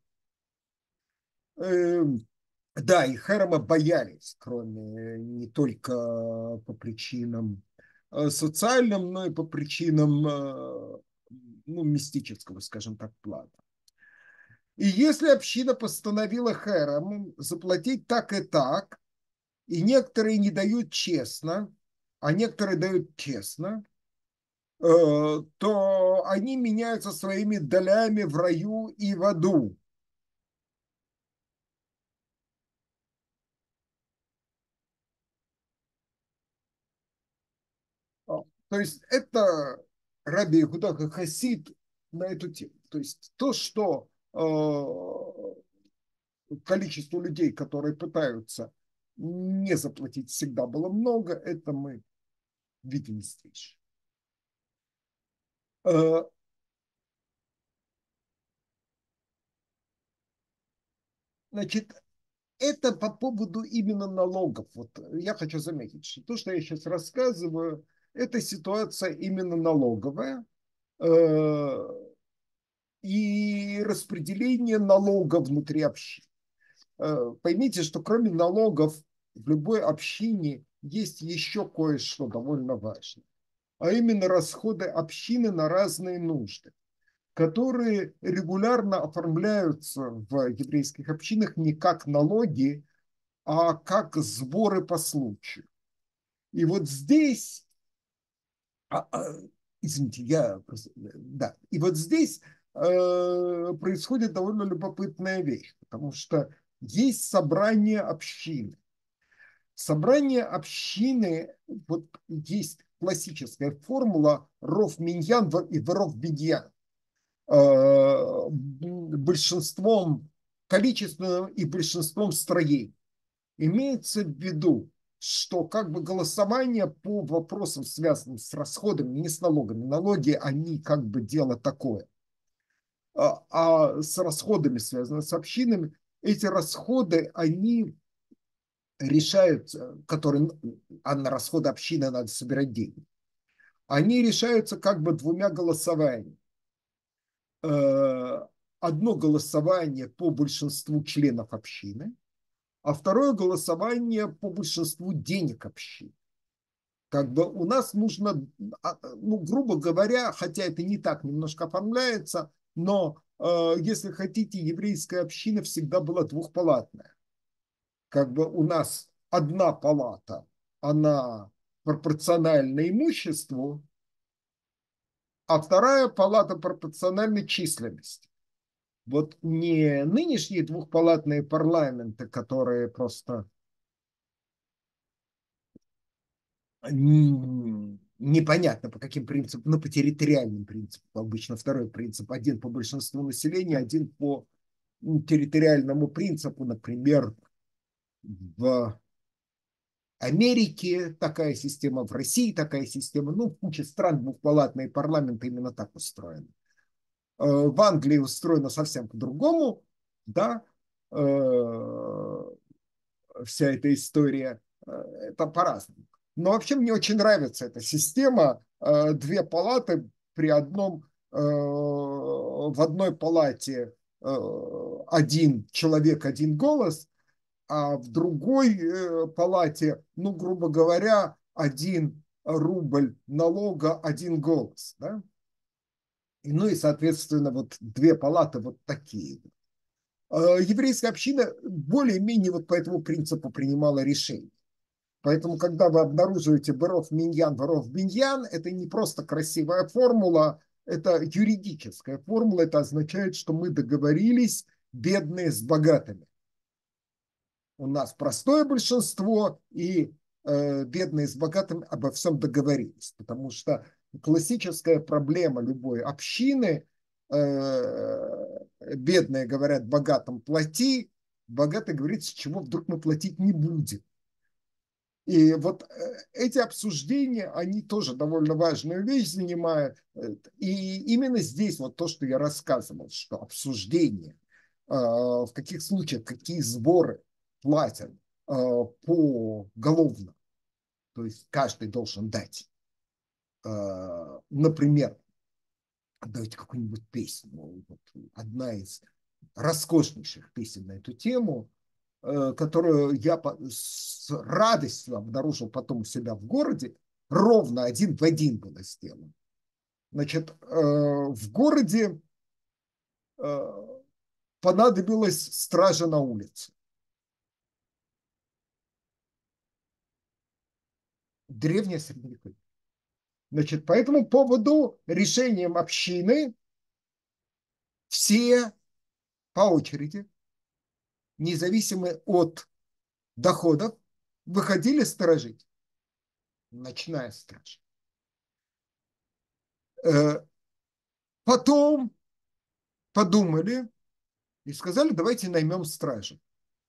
Э, да, и Херема боялись, кроме не только по причинам э, социальным, но и по причинам э, ну, мистического, скажем так, плана. И если община постановила Херему заплатить так и так, и некоторые не дают честно, а некоторые дают честно, э, то они меняются своими долями в раю и в аду. То есть это Раби Иуда Хасид на эту тему. То есть то, что э, количество людей, которые пытаются не заплатить, всегда было много, это мы видим здесь. Э, значит, это по поводу именно налогов. Вот я хочу заметить, что то, что я сейчас рассказываю, это ситуация именно налоговая. Э, и распределение налога внутри общины. Поймите, что кроме налогов в любой общине есть еще кое-что довольно важное, а именно расходы общины на разные нужды, которые регулярно оформляются в еврейских общинах не как налоги, а как сборы по случаю. И вот здесь, а, а, извините, я просто, да, и вот здесь э, происходит довольно любопытная вещь, потому что есть собрание общины. Собрание общины, вот есть классическая формула ров миньян и воров бедьян. Э, большинством количественным и большинством строений. Имеется в виду, что как бы голосование по вопросам, связанным с расходами, не с налогами. Налоги, они как бы дело такое. А, а с расходами, связанными с общинами, эти расходы, они решаются, которые, а на расходы общины надо собирать деньги, они решаются как бы двумя голосованиями. Одно голосование по большинству членов общины, а второе голосование по большинству денег общины. Как бы у нас нужно, ну, грубо говоря, хотя это не так немножко оформляется, но э, если хотите, еврейская община всегда была двухпалатная. Как бы у нас одна палата, она пропорциональна имуществу, а вторая палата пропорциональна численности. Вот не нынешние двухпалатные парламенты, которые просто непонятно по каким принципам, ну, по территориальным принципам, обычно второй принцип, один по большинству населения, один по территориальному принципу, например, в Америке такая система, в России такая система, ну, в куче стран двухпалатные парламенты именно так устроены. В Англии устроено совсем по-другому, да, вся эта история, это по-разному. Но вообще мне очень нравится эта система, две палаты при одном, в одной палате один человек, один голос, а в другой палате, ну, грубо говоря, один рубль налога, один голос, да? И, ну и, соответственно, вот две палаты вот такие. Еврейская община более-менее вот по этому принципу принимала решения. Поэтому, когда вы обнаруживаете Беров Миньян, Беров Биньян, это не просто красивая формула, это юридическая формула. Это означает, что мы договорились бедные с богатыми. У нас простое большинство, и э, бедные с богатыми обо всем договорились. Потому что классическая проблема любой общины, э, бедные говорят богатым плати, богатый говорит, с чего вдруг мы платить не будем. И вот эти обсуждения, они тоже довольно важную вещь занимают. И именно здесь вот то, что я рассказывал, что обсуждение, в каких случаях, какие сборы платят поголовно, то есть каждый должен дать. Например, давайте какую-нибудь песню. Вот одна из роскошнейших песен на эту тему, которую я с радостью обнаружил потом у себя в городе, ровно один в один было сделано. Значит, в городе понадобилась стража на улице. Древнее средневековье. Значит, по этому поводу решением общины все по очереди, независимо от доходов, выходили сторожить. Ночная стража. Потом подумали и сказали, давайте наймем стражу.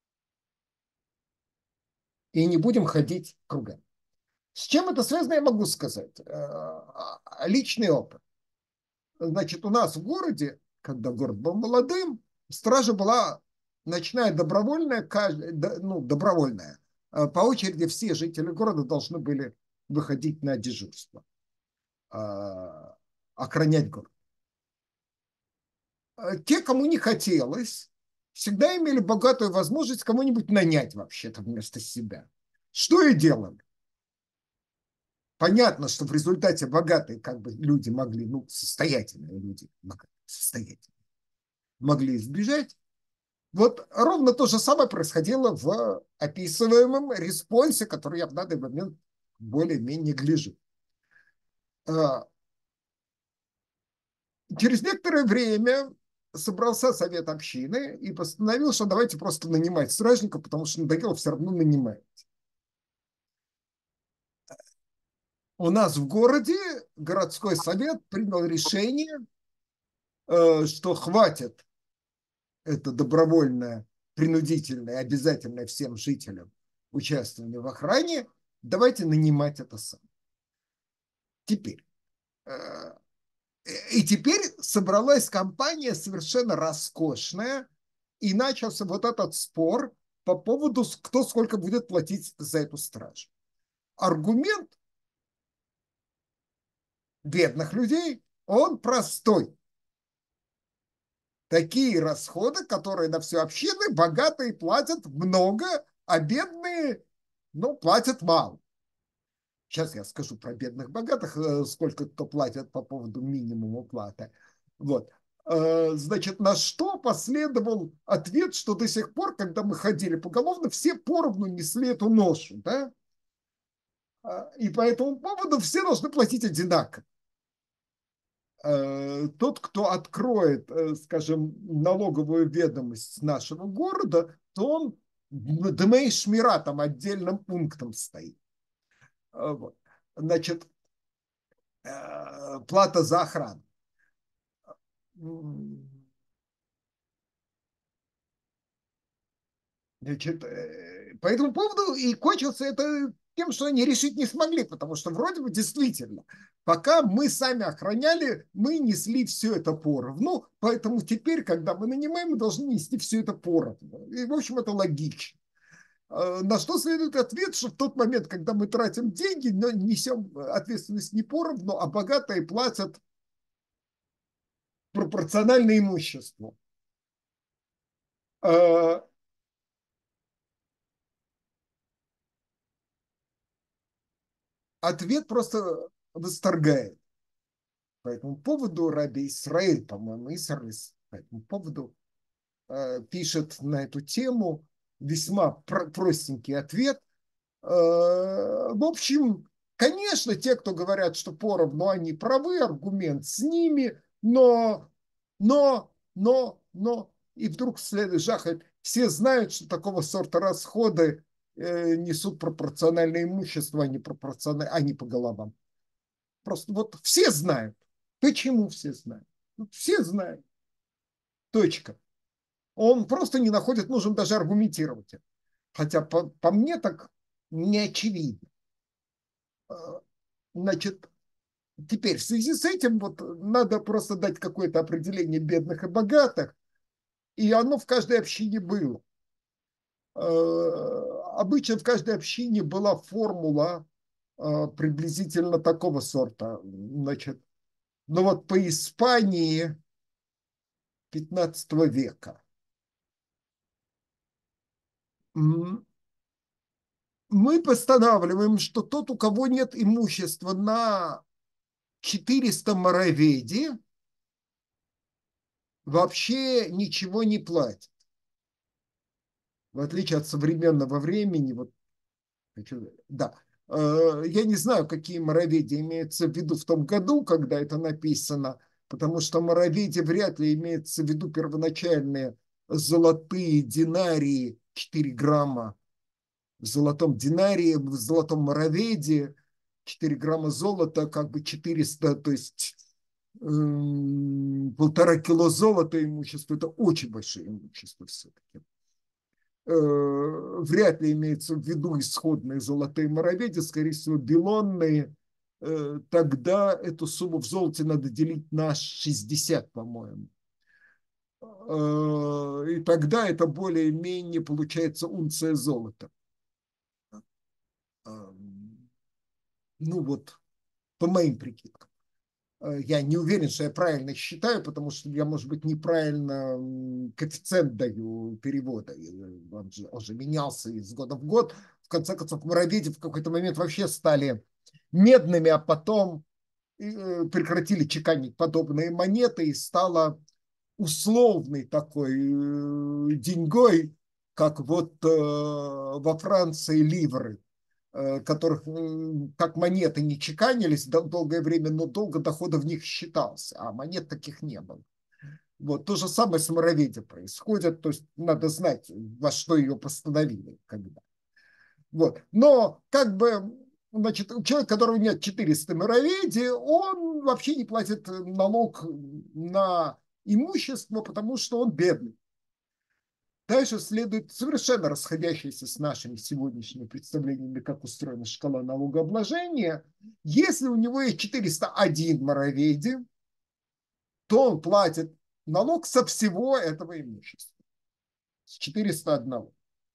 И не будем ходить кругами. С чем это связано, я могу сказать. Личный опыт. Значит, у нас в городе, когда город был молодым, стража была ночная добровольная, ну, добровольная. По очереди все жители города должны были выходить на дежурство, охранять город. Те, кому не хотелось, всегда имели богатую возможность кому-нибудь нанять вообще-то вместо себя. Что и делали. Понятно, что в результате богатые как бы люди могли, ну, состоятельные люди, состоятельные, могли избежать. Вот ровно то же самое происходило в описываемом респонсе, который я в данный момент более-менее гляжу. Через некоторое время собрался совет общины и постановил, что давайте просто нанимать стражника, потому что надоело все равно нанимать. У нас в городе городской совет принял решение, что хватит это добровольное, принудительное, обязательное всем жителям участвование в охране, давайте нанимать это сам. Теперь. И теперь собралась компания совершенно роскошная, и начался вот этот спор по поводу, кто сколько будет платить за эту стражу. Аргумент бедных людей, он простой. Такие расходы, которые на всю общину, богатые платят много, а бедные, ну, платят мало. Сейчас я скажу про бедных, богатых, сколько кто платит по поводу минимума платы. Вот. Значит, на что последовал ответ, что до сих пор, когда мы ходили поголовно, все поровну несли эту ношу, да? И по этому поводу все должны платить одинаково. Тот, кто откроет, скажем, налоговую ведомость нашего города, то он Дмей Шмира там отдельным пунктом стоит. Вот. Значит, плата за охрану. Значит, по этому поводу и кончился это тем, что они решить не смогли, потому что вроде бы действительно, пока мы сами охраняли, мы несли все это поровну, поэтому теперь, когда мы нанимаем, мы должны нести все это поровну. И, в общем, это логично. На что следует ответ, что в тот момент, когда мы тратим деньги, но несем ответственность не поровну, а богатые платят пропорционально имуществу. Ответ просто восторгает. По этому поводу Раби Исраэль, по-моему, Исралис, по этому поводу э, пишет на эту тему весьма про- простенький ответ. Э, в общем, конечно, те, кто говорят, что поровну, они правы, аргумент с ними, но, но, но, но, и вдруг следует жахать. Все знают, что такого сорта расходы э, несут пропорциональное имущество, а не, пропорционально, а не по головам. Просто вот все знают. Почему все знают? Все знают. Точка. Он просто не находит нужным даже аргументировать это. Хотя по, по мне так не очевидно. Значит, теперь в связи с этим вот надо просто дать какое-то определение бедных и богатых, и оно в каждой общине было. Обычно в каждой общине была формула приблизительно такого сорта. Значит, ну вот по Испании пятнадцатого века мы постанавливаем, что тот, у кого нет имущества на четыреста мороведи, вообще ничего не платит. В отличие от современного времени, вот, да, я не знаю, какие мороведи имеются в виду в том году, когда это написано, потому что мороведи вряд ли имеется в виду первоначальные золотые динарии четыре грамма в золотом динарии, в золотом мороведе, четыре грамма золота, как бы четыреста, то есть полтора кило золота имущества, это очень большое имущество все-таки. Вряд ли имеется в виду исходные золотые мороведи, скорее всего, белонные. Тогда эту сумму в золоте надо делить на шестьдесят, по-моему. И тогда это более-менее получается унция золота. Ну вот, по моим прикидкам. Я не уверен, что я правильно считаю, потому что я, может быть, неправильно коэффициент даю перевода. Он же, он же менялся из года в год. В конце концов, мороведи в какой-то момент вообще стали медными, а потом прекратили чеканить подобные монеты, и стало условной такой деньгой, как вот во Франции ливры, которых как монеты не чеканились долгое время, но долго дохода в них считался, а монет таких не было. Вот то же самое с мороведем происходит, то есть надо знать, во что ее постановили, когда. Вот. Но как бы, значит, человек, которого нет четыреста мороведи, он вообще не платит налог на имущество, потому что он бедный. Дальше следует совершенно расходящийся с нашими сегодняшними представлениями, как устроена шкала налогообложения. Если у него есть четыреста один мороведи, то он платит налог со всего этого имущества. С четырёхсот одного.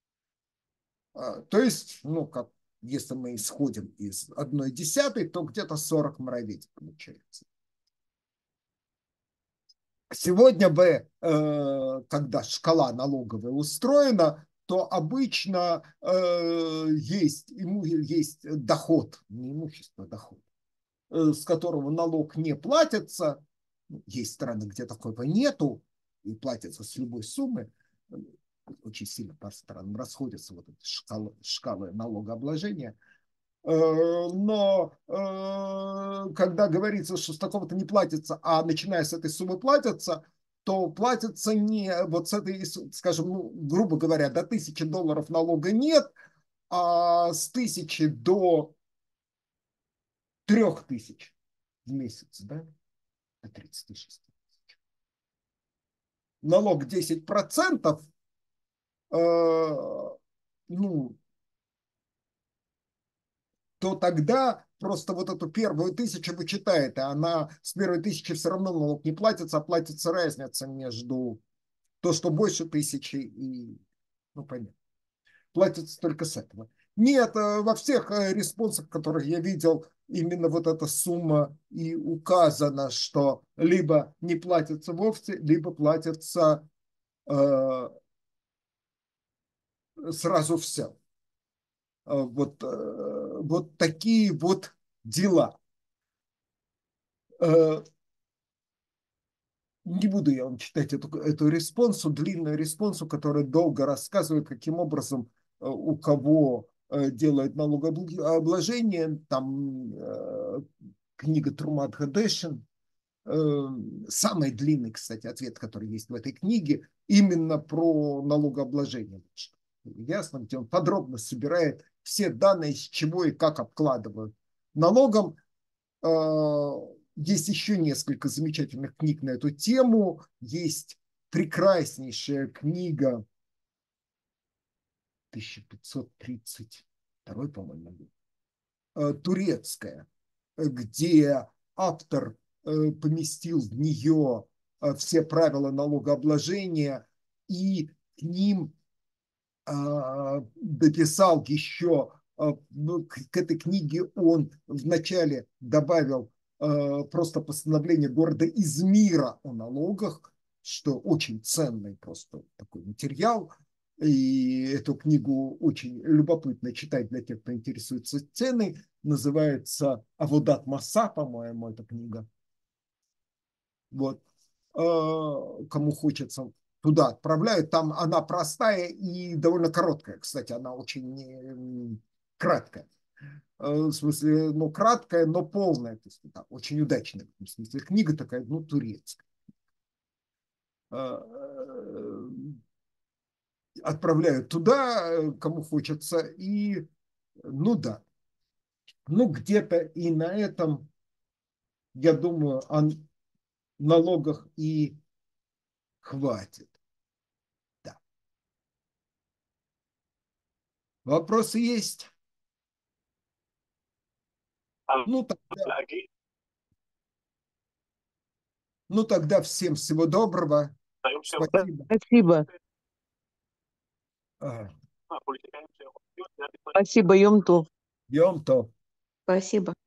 То есть, ну, как если мы исходим из одной десятой, то где-то сорок мороведи получается. Сегодня бы, когда шкала налоговая устроена, то обычно есть, есть доход, не имущество, а доход, с которого налог не платится. Есть страны, где такого нету, и платится с любой суммы. Очень сильно по странам расходятся вот эти шкалы, шкалы налогообложения. Но когда говорится, что с такого-то не платится, а начиная с этой суммы платятся, то платится не вот с этой, скажем, ну, грубо говоря, до тысячи долларов налога нет, а с тысячи до трех тысяч в месяц, да, до тридцати шести тысяч. Налог десять процентов, ну, то тогда просто вот эту первую тысячу вы читаете, она с первой тысячи все равно налог не платится, а платится разница между то, что больше тысячи и, ну, понятно, платится только с этого. Нет, э, во всех э, респонсах, которых я видел, именно вот эта сумма и указана, что либо не платится вовсе, либо платится э, сразу все. Э, Вот, э, вот такие вот дела. Э, Не буду я вам читать эту, эту респонсу, длинную респонсу, которая долго рассказывает, каким образом э, у кого э, делают налогообложение. Там э, книга Трумат Гадешин, э, самый длинный, кстати, ответ, который есть в этой книге, именно про налогообложение. Ясно, где он подробно собирает все данные, с чего и как обкладывают налогом. Есть еще несколько замечательных книг на эту тему. Есть прекраснейшая книга тысяча пятьсот тридцать второй, по-моему, турецкая, где автор поместил в нее все правила налогообложения и к ним дописал еще, к этой книге он вначале добавил просто постановление города Измира о налогах, что очень ценный просто такой материал. И эту книгу очень любопытно читать для тех, кто интересуется ценой. Называется «Аводат Маса», по-моему, эта книга. Вот. Кому хочется, туда отправляют. Там она простая и довольно короткая. Кстати, она очень краткая. В смысле, ну, краткая, но полная. То есть, да, очень удачная. В смысле, книга такая, ну, турецкая. Отправляют туда, кому хочется. И, ну, да. Ну, где-то и на этом, я думаю, о налогах и хватит. Да. Вопросы есть? Ну, тогда, ну, тогда всем всего доброго. Спасибо. Спасибо. А, Спасибо, Йом Тов. Йом-то. Спасибо.